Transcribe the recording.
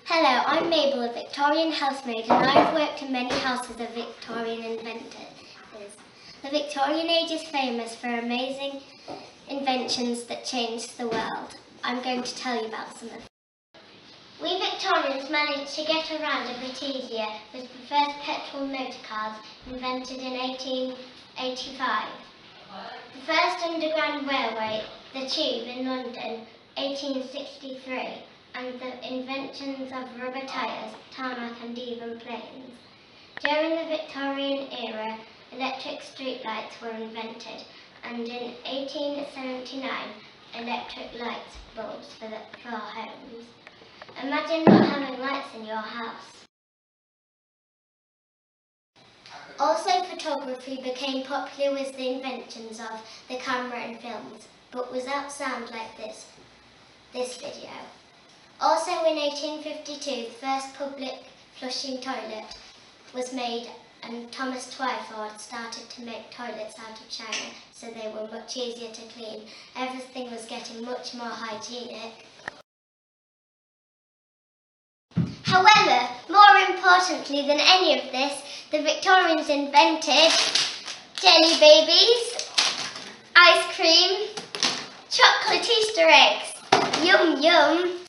Hello, I'm Mabel, a Victorian housemaid, and I've worked in many houses of Victorian inventors. The Victorian age is famous for amazing inventions that changed the world. I'm going to tell you about some of them. We Victorians managed to get around a bit easier with the first petrol motor cars invented in 1885. The first underground railway, the Tube in London, 1863. And the inventions of rubber tyres, tarmac and even planes. During the Victorian era, electric streetlights were invented, and in 1879, electric light bulbs for our homes. Imagine not having lights in your house. Also, photography became popular with the inventions of the camera and films, but without sound like this video. Also in 1852, the first public flushing toilet was made, and Thomas Twyford started to make toilets out of china so they were much easier to clean. Everything was getting much more hygienic. However, more importantly than any of this, the Victorians invented jelly babies, ice cream, chocolate Easter eggs. Yum yum!